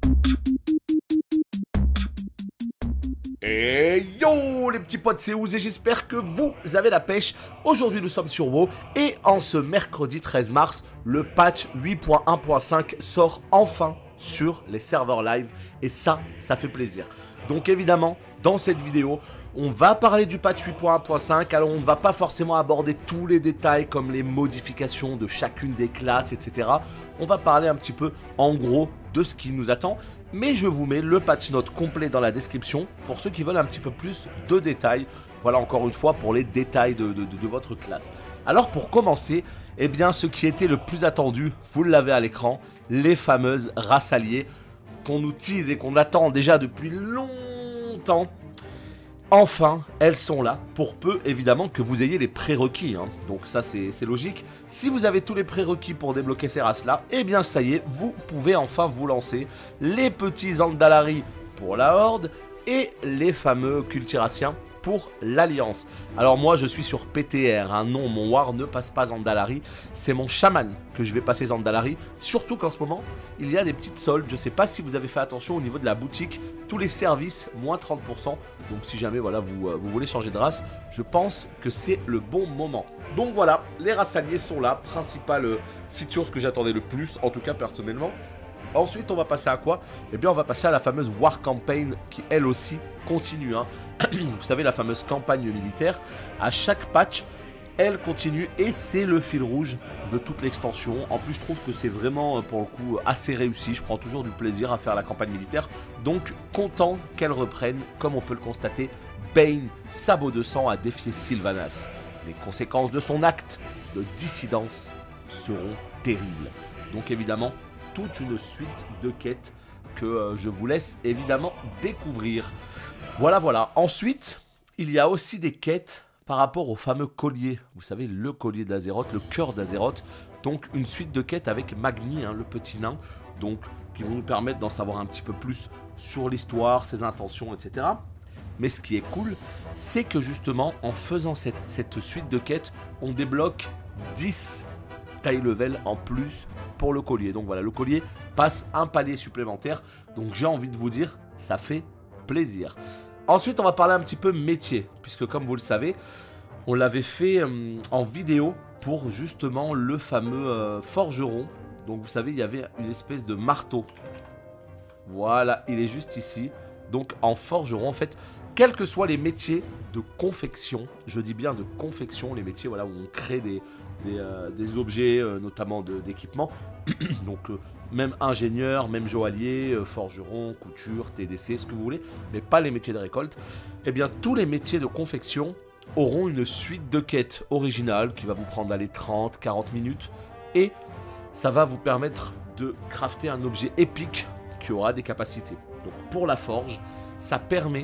Et yo les petits potes, c'est Ouz et j'espère que vous avez la pêche. Aujourd'hui nous sommes sur WoW et en ce mercredi 13 mars, le patch 8.1.5 sort enfin sur les serveurs live et ça fait plaisir. Donc évidemment, dans cette vidéo, on va parler du patch 8.1.5. Alors on ne va pas forcément aborder tous les détails comme les modifications de chacune des classes, etc. On va parler un petit peu en gros de ce qui nous attend. Mais je vous mets le patch note complet dans la description pour ceux qui veulent un petit peu plus de détails. Voilà encore une fois pour les détails de votre classe. Alors pour commencer, eh bien ce qui était le plus attendu, vous l'avez à l'écran, les fameuses races alliées qu'on nous tease et qu'on attend déjà depuis longtemps. Enfin, elles sont là, pour peu évidemment que vous ayez les prérequis, hein. Donc ça c'est logique. Si vous avez tous les prérequis pour débloquer ces races-là, eh bien ça y est, vous pouvez enfin vous lancer les petits Andalari pour la Horde et les fameux Cultiraciens pour l'Alliance. Alors moi je suis sur PTR, hein. Non, mon War ne passe pas Zandalari, c'est mon chaman que je vais passer Zandalari, surtout qu'en ce moment il y a des petites soldes. Je sais pas si vous avez fait attention au niveau de la boutique, tous les services moins 30%, donc si jamais voilà vous voulez changer de race, je pense que c'est le bon moment. Donc voilà, les races alliées sont là, principale feature que j'attendais le plus, en tout cas personnellement. Ensuite, on va passer à quoi? Eh bien, on va passer à la fameuse War Campaign qui, elle aussi, continue, hein. Vous savez, la fameuse campagne militaire. À chaque patch, elle continue et c'est le fil rouge de toute l'extension. En plus, je trouve que c'est vraiment, pour le coup, assez réussi. Je prends toujours du plaisir à faire la campagne militaire. Donc, content qu'elle reprenne, comme on peut le constater, Bane, sabot de sang, a défié Sylvanas. Les conséquences de son acte de dissidence seront terribles. Donc, évidemment, toute une suite de quêtes que je vous laisse évidemment découvrir. Voilà. Ensuite, il y a aussi des quêtes par rapport au fameux collier. Vous savez, le collier d'Azeroth, le cœur d'Azeroth. Donc, une suite de quêtes avec Magni, hein, le petit nain. Donc, qui vont nous permettre d'en savoir un petit peu plus sur l'histoire, ses intentions, etc. Mais ce qui est cool, c'est que justement, en faisant cette suite de quêtes, on débloque 10 taille level en plus pour le collier. Donc voilà, le collier passe un palier supplémentaire. Donc j'ai envie de vous dire, ça fait plaisir. Ensuite, on va parler un petit peu métier, puisque comme vous le savez, on l'avait fait en vidéo pour justement le fameux forgeron. Donc vous savez, il y avait une espèce de marteau. Voilà, il est juste ici. Donc en forgeron, en fait, quels que soient les métiers de confection, je dis bien de confection, les métiers voilà, où on crée des objets, notamment d'équipement. Donc même ingénieur, même joaillier, forgeron, couture, TDC, ce que vous voulez, mais pas les métiers de récolte. Eh bien tous les métiers de confection auront une suite de quêtes originales qui va vous prendre les 30-40 minutes. Et ça va vous permettre de crafter un objet épique qui aura des capacités. Donc pour la forge, ça permet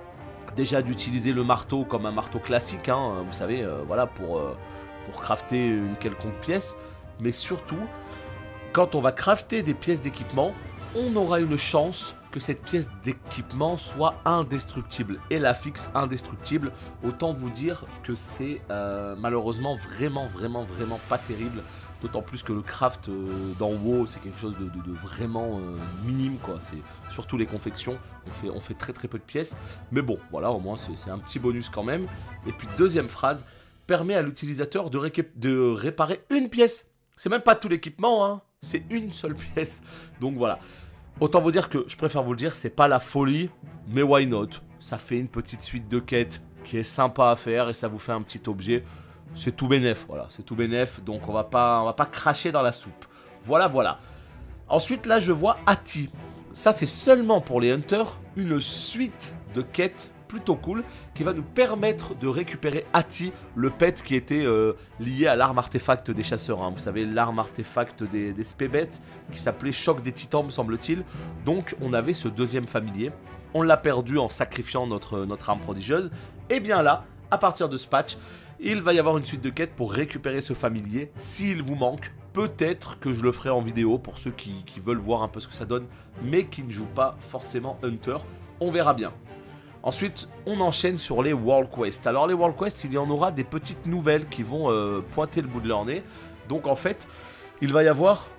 déjà d'utiliser le marteau comme un marteau classique, hein, vous savez, voilà, pour crafter une quelconque pièce. Mais surtout, quand on va crafter des pièces d'équipement, on aura une chance que cette pièce d'équipement soit indestructible. Et la fixe indestructible, autant vous dire que c'est malheureusement vraiment pas terrible. D'autant plus que le craft dans WoW, c'est quelque chose de vraiment minime, quoi. C'est surtout les confections, on fait très peu de pièces. Mais bon, voilà, au moins c'est un petit bonus quand même. Et puis deuxième phrase, permet à l'utilisateur de réparer une pièce. C'est même pas tout l'équipement, hein. C'est une seule pièce. Donc voilà. Autant vous dire que, je préfère vous le dire, c'est pas la folie, mais why not? Ça fait une petite suite de quêtes qui est sympa à faire et ça vous fait un petit objet. C'est tout bénef, voilà, c'est tout bénef, donc on va pas cracher dans la soupe. Voilà. Ensuite, là, je vois Ati. Ça, c'est seulement pour les hunters, une suite de quêtes plutôt cool qui va nous permettre de récupérer Ati, le pet qui était lié à l'arme artefact des chasseurs, hein. Vous savez, l'arme artefact des spébets qui s'appelait Choc des Titans, me semble-t-il. Donc, on avait ce deuxième familier. On l'a perdu en sacrifiant notre arme prodigieuse. Et bien là, à partir de ce patch, il va y avoir une suite de quêtes pour récupérer ce familier. S'il vous manque, peut-être que je le ferai en vidéo pour ceux qui veulent voir un peu ce que ça donne, mais qui ne jouent pas forcément Hunter. On verra bien. Ensuite, on enchaîne sur les World Quest. Alors les World Quest, il y en aura des petites nouvelles qui vont pointer le bout de leur nez. Donc en fait, il va y avoir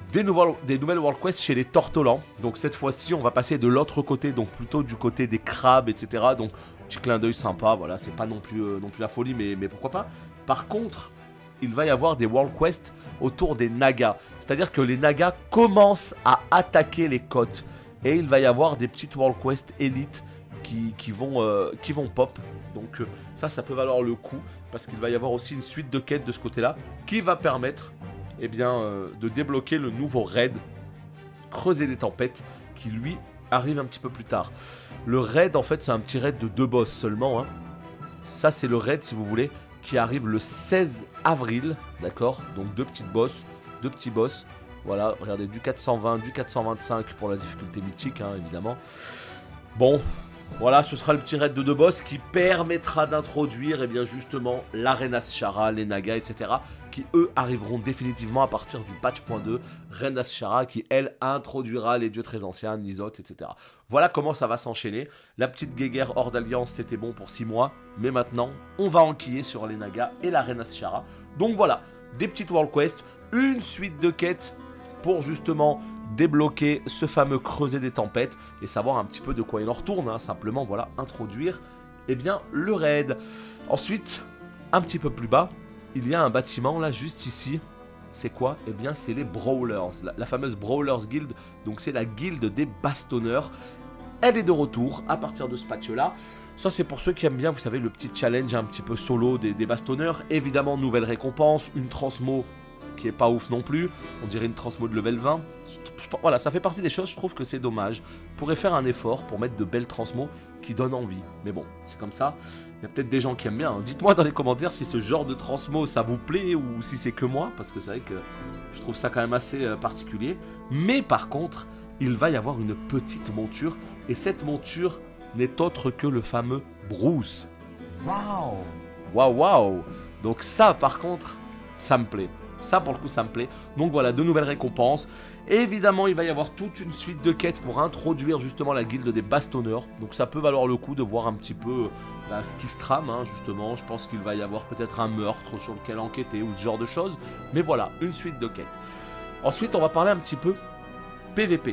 des nouvelles World Quest chez les Tortolans. Donc cette fois-ci, on va passer de l'autre côté, donc plutôt du côté des crabes, etc. Donc petit clin d'œil sympa, voilà, c'est pas non plus la folie, mais pourquoi pas. Par contre, il va y avoir des World Quest autour des Nagas. C'est-à-dire que les Nagas commencent à attaquer les côtes. Et il va y avoir des petites World Quest élites qui vont pop. Donc ça peut valoir le coup. Parce qu'il va y avoir aussi une suite de quêtes de ce côté-là qui va permettre eh bien, de débloquer le nouveau raid Creuser des Tempêtes qui lui arrive un petit peu plus tard. Le raid en fait c'est un petit raid de 2 boss seulement. Hein. Ça c'est le raid si vous voulez qui arrive le 16 avril. D'accord. Donc 2 petites boss, 2 petits boss. Voilà, regardez, du 420, du 425 pour la difficulté mythique, hein, évidemment. Bon, voilà, ce sera le petit raid de 2 boss qui permettra d'introduire, eh bien, justement, l'Arenas Shara, les Nagas, etc. Qui, eux, arriveront définitivement à partir du patch.2. Arenas Shara qui, elle, introduira les dieux très anciens, Nizot, etc. Voilà comment ça va s'enchaîner. La petite guéguerre hors d'alliance, c'était bon pour 6 mois. Mais maintenant, on va enquiller sur les Nagas et l'Arenas Shara. Donc voilà, des petites World Quest, une suite de quêtes pour justement débloquer ce fameux Creuset des Tempêtes et savoir un petit peu de quoi il en retourne, hein. Simplement, voilà, introduire, eh bien, le raid. Ensuite, un petit peu plus bas, il y a un bâtiment, là, juste ici. C'est quoi? Eh bien, c'est les Brawlers, la fameuse Brawlers Guild, donc c'est la guilde des bastonneurs. Elle est de retour à partir de ce patch-là. Ça, c'est pour ceux qui aiment bien, vous savez, le petit challenge un petit peu solo des bastonneurs. Évidemment, nouvelle récompense, une transmo qui est pas ouf non plus, on dirait une transmo de level 20. Voilà, ça fait partie des choses, je trouve que c'est dommage. On pourrait faire un effort pour mettre de belles transmos qui donnent envie. Mais bon, c'est comme ça. Il y a peut-être des gens qui aiment bien. Hein. Dites-moi dans les commentaires si ce genre de transmo ça vous plaît ou si c'est que moi, parce que c'est vrai que je trouve ça quand même assez particulier. Mais par contre, il va y avoir une petite monture, et cette monture n'est autre que le fameux Bruce. Waouh! Waouh, waouh! Donc ça, par contre, ça me plaît. Ça, pour le coup, ça me plaît. Donc voilà, de nouvelles récompenses. Et évidemment, il va y avoir toute une suite de quêtes pour introduire justement la guilde des bastonneurs. Donc ça peut valoir le coup de voir un petit peu ce qui se trame, hein, justement. Je pense qu'il va y avoir peut-être un meurtre sur lequel enquêter ou ce genre de choses. Mais voilà, une suite de quêtes. Ensuite, on va parler un petit peu PVP.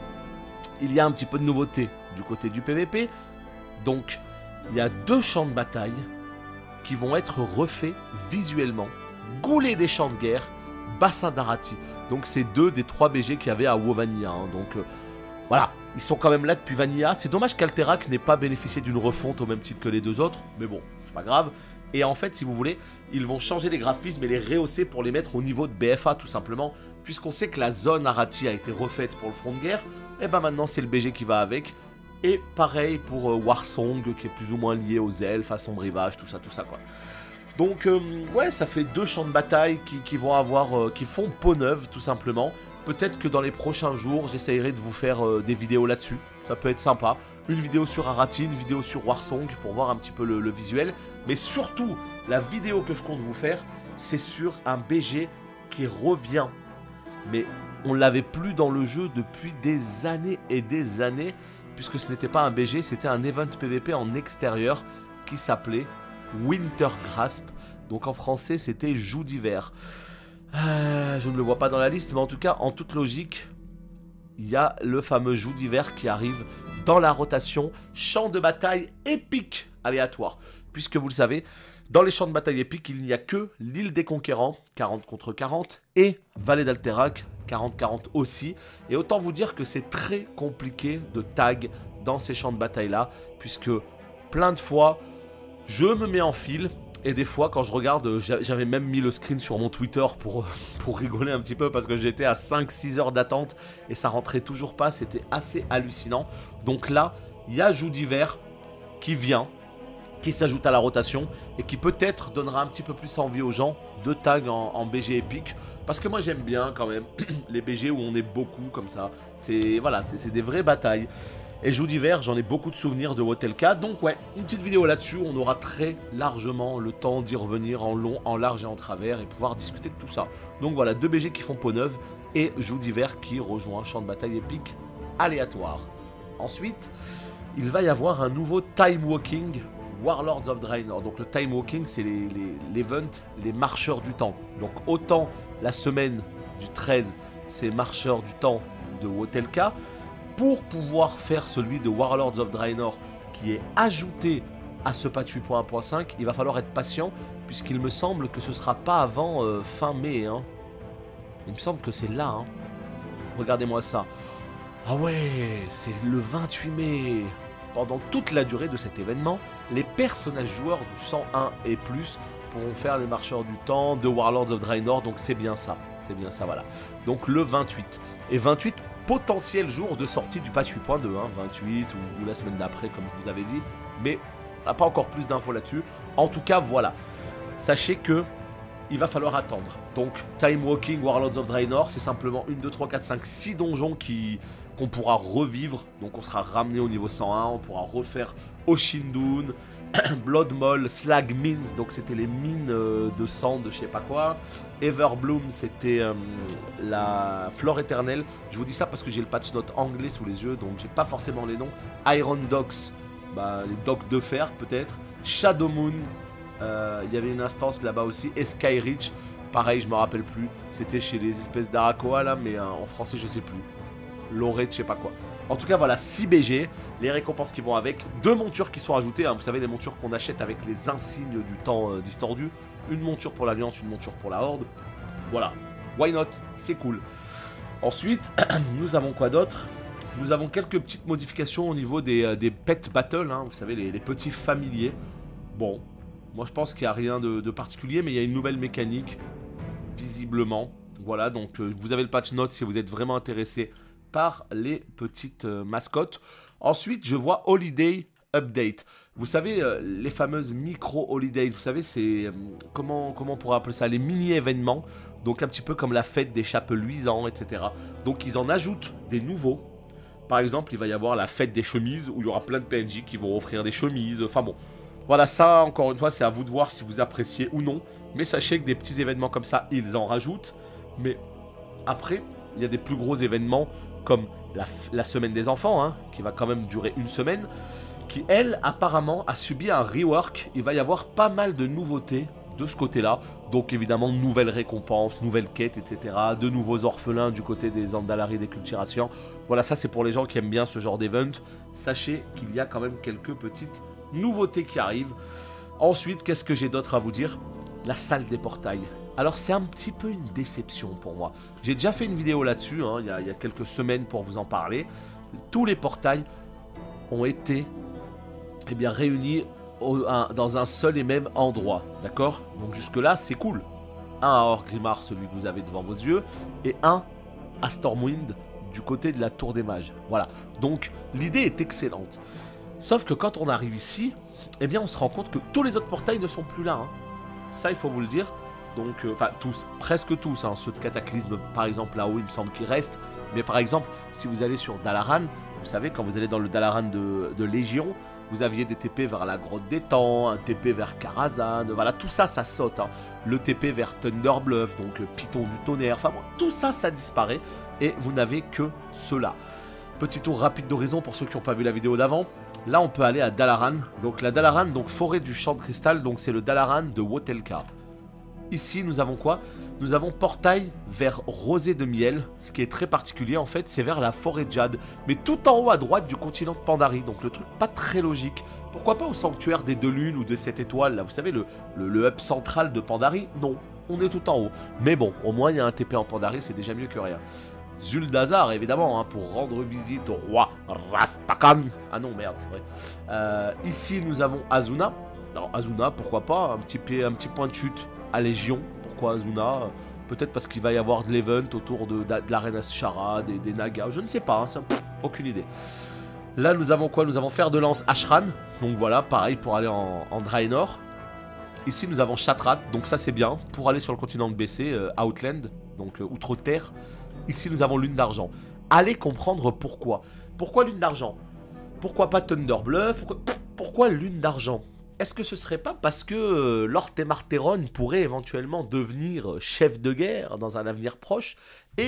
Il y a un petit peu de nouveauté du côté du PVP. Donc, il y a 2 champs de bataille qui vont être refaits visuellement. Goulet des champs de guerre, Bassin d'Arati. Donc c'est 2 des 3 BG qu'il y avait à WoW Vanilla. Hein. Donc voilà, ils sont quand même là depuis Vanilla. C'est dommage qu'Alterac n'ait pas bénéficié d'une refonte au même titre que les 2 autres. Mais bon, c'est pas grave. Et en fait, si vous voulez, ils vont changer les graphismes et les rehausser pour les mettre au niveau de BFA tout simplement. Puisqu'on sait que la zone Arati a été refaite pour le front de guerre. Et ben maintenant c'est le BG qui va avec. Et pareil pour Warsong qui est plus ou moins lié aux elfes, à Sombre Rivage, tout ça quoi. Donc ouais, ça fait 2 champs de bataille qui vont avoir, qui font peau neuve tout simplement. Peut-être que dans les prochains jours, j'essayerai de vous faire des vidéos là-dessus. Ça peut être sympa. Une vidéo sur Arati, une vidéo sur Warsong pour voir un petit peu le visuel. Mais surtout, la vidéo que je compte vous faire, c'est sur un BG qui revient. Mais on l'avait plus dans le jeu depuis des années et des années. Puisque ce n'était pas un BG, c'était un event PVP en extérieur qui s'appelait Winter Grasp, donc en français c'était Joug d'hiver. Je ne le vois pas dans la liste, mais en tout cas, en toute logique, il y a le fameux Joug d'hiver qui arrive dans la rotation champ de bataille épique aléatoire. Puisque vous le savez, dans les champs de bataille épiques, il n'y a que l'île des Conquérants, 40 contre 40, et Vallée d'Alterac, 40-40 aussi. Et autant vous dire que c'est très compliqué de tag dans ces champs de bataille-là, puisque plein de fois, je me mets en file, et des fois quand je regarde, j'avais même mis le screen sur mon Twitter pour rigoler un petit peu, parce que j'étais à 5-6 heures d'attente, et ça rentrait toujours pas, c'était assez hallucinant. Donc là, il y a Joug d'hiver qui vient, qui s'ajoute à la rotation, et qui peut-être donnera un petit peu plus envie aux gens de tag en BG épique, parce que moi j'aime bien quand même les BG où on est beaucoup comme ça, voilà, c'est des vraies batailles. Et Joug d'hiver, j'en ai beaucoup de souvenirs de Wotelka. Donc ouais, une petite vidéo là-dessus. On aura très largement le temps d'y revenir en long, en large et en travers et pouvoir discuter de tout ça. Donc voilà, 2 BG qui font peau neuve et Joug d'hiver qui rejoint un champ de bataille épique aléatoire. Ensuite, il va y avoir un nouveau Time Walking Warlords of Draenor. Donc le Time Walking, c'est l'event, les marcheurs du temps. Donc autant la semaine du 13 ces marcheurs du temps de Wotelka pour pouvoir faire celui de Warlords of Draenor qui est ajouté à ce patch 8.1.5. Il va falloir être patient puisqu'il me semble que ce sera pas avant fin mai. Hein. Il me semble que c'est là. Hein. Regardez-moi ça. Ah ouais, c'est le 28 mai. Pendant toute la durée de cet événement, les personnages joueurs du 101 et plus pourront faire les marcheurs du temps de Warlords of Draenor, donc c'est bien ça. C'est bien ça, voilà. Donc le 28. Et 28, potentiel jour de sortie du patch 8.2, hein, 28 ou la semaine d'après, comme je vous avais dit. Mais on n'a pas encore plus d'infos là-dessus. En tout cas, voilà. Sachez que il va falloir attendre. Donc, Time Walking, Warlords of Draenor, c'est simplement 1, 2, 3, 4, 5, 6 donjons qu'on pourra revivre. Donc, on sera ramené au niveau 101. On pourra refaire Oshindun, Blood Maul, Slag Mines. Donc, c'était les mines de sang de je sais pas quoi. Everbloom, c'était la flore éternelle. Je vous dis ça parce que j'ai le patch note anglais sous les yeux. Donc, j'ai pas forcément les noms. Iron Docks, bah, les docks de fer peut-être. Shadow Moon. Il y avait une instance là-bas aussi, et Skyreach, pareil, je me rappelle plus, c'était chez les espèces d'Arakoa là, mais en français je sais plus, Lorette, je sais pas quoi. En tout cas voilà, 6 BG, les récompenses qui vont avec, 2 montures qui sont ajoutées, hein, vous savez les montures qu'on achète avec les insignes du temps distordu, une monture pour l'Alliance, une monture pour la Horde, voilà, why not, c'est cool. Ensuite, nous avons quoi d'autre? Nous avons quelques petites modifications au niveau des pet battles, hein, vous savez les petits familiers, bon... Moi je pense qu'il n'y a rien de particulier, mais il y a une nouvelle mécanique, visiblement. Voilà, donc vous avez le patch note si vous êtes vraiment intéressé par les petites mascottes. Ensuite, je vois Holiday Update. Vous savez, les fameuses micro-holidays, vous savez, c'est, comment on pourrait appeler ça, les mini-événements. Donc un petit peu comme la fête des chapes luisants, etc. Donc ils en ajoutent des nouveaux. Par exemple, il va y avoir la fête des chemises, où il y aura plein de PNJ qui vont offrir des chemises, enfin bon... Voilà, ça, encore une fois, c'est à vous de voir si vous appréciez ou non. Mais sachez que des petits événements comme ça, ils en rajoutent. Mais après, il y a des plus gros événements comme la semaine des enfants, hein, qui va quand même durer une semaine, qui, elle, apparemment, a subi un rework. Il va y avoir pas mal de nouveautés de ce côté-là. Donc, évidemment, nouvelles récompenses, nouvelles quêtes, etc. De nouveaux orphelins du côté des Andalari des Culturations. Voilà, ça, c'est pour les gens qui aiment bien ce genre d'event. Sachez qu'il y a quand même quelques petites... nouveautés qui arrivent. Ensuite, qu'est-ce que j'ai d'autre à vous dire? La salle des portails. Alors, c'est un petit peu une déception pour moi. J'ai déjà fait une vidéo là-dessus, hein, il y a quelques semaines pour vous en parler. Tous les portails ont été réunis dans un seul et même endroit. D'accord? Donc jusque-là, c'est cool. Un à Orgrimmar, celui que vous avez devant vos yeux, et un à Stormwind, du côté de la Tour des Mages. Voilà. Donc, l'idée est excellente. Sauf que quand on arrive ici, eh bien on se rend compte que tous les autres portails ne sont plus là. Hein. Ça, il faut vous le dire. Donc, enfin tous, presque tous. Hein. Ceux de Cataclysme, par exemple, là-haut, il me semble qu'ils restent. Mais par exemple, si vous allez sur Dalaran, vous savez, quand vous allez dans le Dalaran de Légion, vous aviez des TP vers la Grotte des Temps, un TP vers Karazhan, voilà, tout ça, ça saute. Hein. Le TP vers Thunderbluff, donc Python du Tonnerre, enfin bon, tout ça, ça disparaît. Et vous n'avez que cela. Petit tour rapide d'horizon pour ceux qui n'ont pas vu la vidéo d'avant. Là, on peut aller à Dalaran. Donc la Dalaran, donc forêt du champ de cristal, donc c'est le Dalaran de Wotelka. Ici, nous avons quoi? Nous avons portail vers Rosée de Miel. Ce qui est très particulier, en fait, c'est vers la forêt de Jade. Mais tout en haut à droite du continent de Pandarie. Donc le truc pas très logique. Pourquoi pas au sanctuaire des 2 lunes ou des 7 étoiles, là? Vous savez, le hub central de Pandarie? Non, on est tout en haut. Mais bon, au moins, il y a un TP en Pandarie, c'est déjà mieux que rien. Zuldazar, évidemment, hein, pour rendre visite au roi Rastakhan. Ah non, merde, c'est vrai. Ici, nous avons Azuna. Alors, Azuna, pourquoi pas, un petit point de chute à Légion. Pourquoi Azuna? Peut-être parce qu'il va y avoir de l'event autour de l'arène Ashara, des Nagas. Je ne sais pas, hein, aucune idée. Là, nous avons quoi? Nous avons Fer de Lance Ashran. Donc voilà, pareil pour aller en Draenor. Ici, nous avons Shatrat. Donc ça, c'est bien. Pour aller sur le continent de BC, Outland, donc Outre-Terre. Ici, nous avons Lune d'Argent. Allez comprendre pourquoi. Pourquoi Lune d'Argent? Pourquoi pas Thunderbluff? Pourquoi Lune d'Argent? Est-ce que ce serait pas parce que Lord Temarteron pourrait éventuellement devenir chef de guerre dans un avenir proche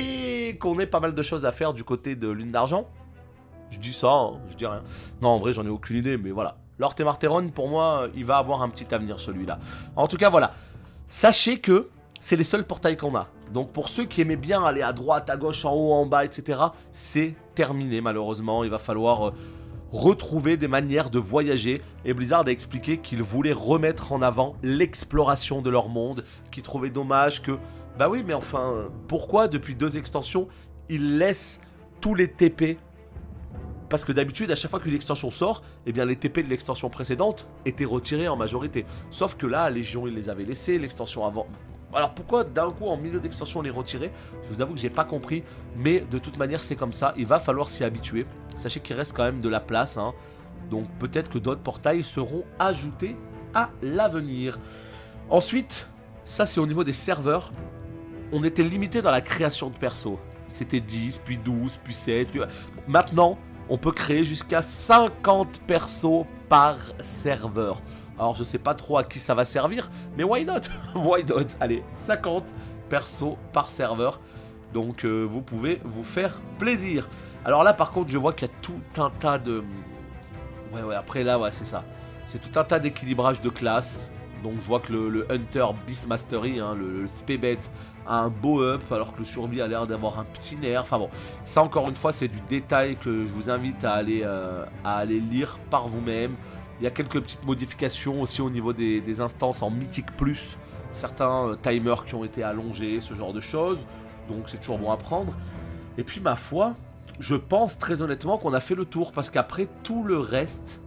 et qu'on ait pas mal de choses à faire du côté de Lune d'Argent? Je dis ça, hein, je dis rien. Non, en vrai, j'en ai aucune idée, mais voilà. Lord Temarteron, pour moi, il va avoir un petit avenir, celui-là. En tout cas, voilà. Sachez que c'est les seuls portails qu'on a. Donc pour ceux qui aimaient bien aller à droite, à gauche, en haut, en bas, etc., c'est terminé malheureusement. Il va falloir retrouver des manières de voyager. Et Blizzard a expliqué qu'ils voulaient remettre en avant l'exploration de leur monde, qu'ils trouvaient dommage que... Bah oui, mais enfin, pourquoi depuis 2 extensions, ils laissent tous les TP? Parce que d'habitude, à chaque fois qu'une extension sort, eh bien les TP de l'extension précédente étaient retirés en majorité. Sauf que là, Légion, ils les avaient laissés, l'extension avant... Alors pourquoi d'un coup en milieu d'extension les retirer? Je vous avoue que j'ai pas compris, mais de toute manière c'est comme ça, il va falloir s'y habituer. Sachez qu'il reste quand même de la place, hein. Donc peut-être que d'autres portails seront ajoutés à l'avenir. Ensuite, ça c'est au niveau des serveurs, on était limité dans la création de persos. C'était 10, puis 12, puis 16, puis... Maintenant, on peut créer jusqu'à 50 persos par serveur. Alors je sais pas trop à qui ça va servir, mais why not? Why not? Allez, 50 persos par serveur. Donc vous pouvez vous faire plaisir. Alors là par contre je vois qu'il y a tout un tas de... Ouais après là ouais c'est ça. C'est tout un tas d'équilibrage de classes. Donc je vois que le Hunter Beast Mastery, hein, le Spebet a un beau up alors que le Survie a l'air d'avoir un petit nerf. Enfin bon, ça encore une fois c'est du détail que je vous invite à aller lire par vous-même. Il y a quelques petites modifications aussi au niveau des instances en Mythique Plus. Certains timers qui ont été allongés, ce genre de choses. Donc c'est toujours bon à prendre. Et puis ma foi, je pense très honnêtement qu'on a fait le tour. Parce qu'après tout le reste,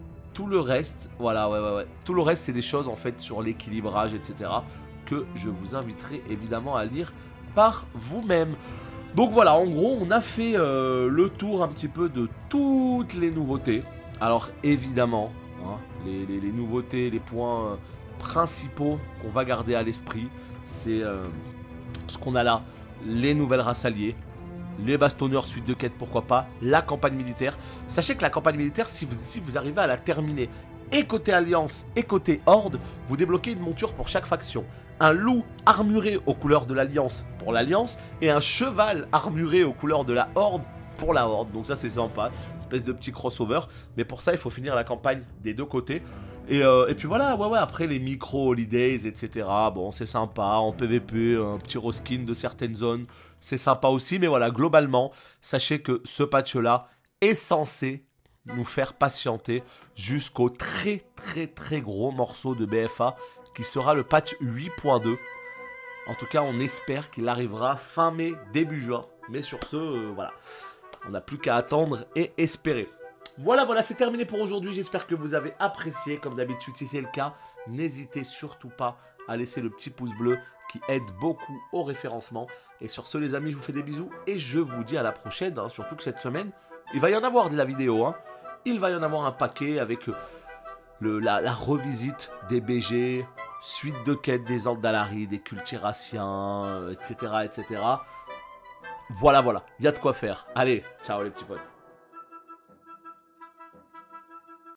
voilà, ouais. Tout le reste c'est des choses en fait sur l'équilibrage, etc. Que je vous inviterai évidemment à lire par vous-même. Donc voilà, en gros on a fait le tour un petit peu de toutes les nouveautés. Alors évidemment... Les nouveautés, les points principaux qu'on va garder à l'esprit, c'est ce qu'on a là, les nouvelles races alliées, les bastonneurs suite de quête, pourquoi pas, la campagne militaire. Sachez que la campagne militaire, si vous arrivez à la terminer, et côté Alliance et côté Horde, vous débloquez une monture pour chaque faction. Un loup armuré aux couleurs de l'Alliance pour l'Alliance, et un cheval armuré aux couleurs de la Horde pour la Horde. Donc ça c'est sympa, espèce de petit crossover. Mais pour ça il faut finir la campagne des deux côtés. Et puis voilà, ouais, après les micro-holidays, etc. Bon, c'est sympa, en PVP, un petit reskin de certaines zones, c'est sympa aussi. Mais voilà, globalement, sachez que ce patch-là est censé nous faire patienter jusqu'au très gros morceau de BFA qui sera le patch 8.2. En tout cas, on espère qu'il arrivera fin mai, début juin. Mais sur ce, voilà. On n'a plus qu'à attendre et espérer. Voilà, c'est terminé pour aujourd'hui. J'espère que vous avez apprécié. Comme d'habitude, si c'est le cas, n'hésitez surtout pas à laisser le petit pouce bleu qui aide beaucoup au référencement. Et sur ce, les amis, je vous fais des bisous et je vous dis à la prochaine. Hein. Surtout que cette semaine, il va y en avoir de la vidéo. Hein. Il va y en avoir un paquet avec la revisite des BG, suite de quêtes des Andalari, des Cultiraciens, etc. Voilà, il y a de quoi faire. Allez, ciao les petits potes.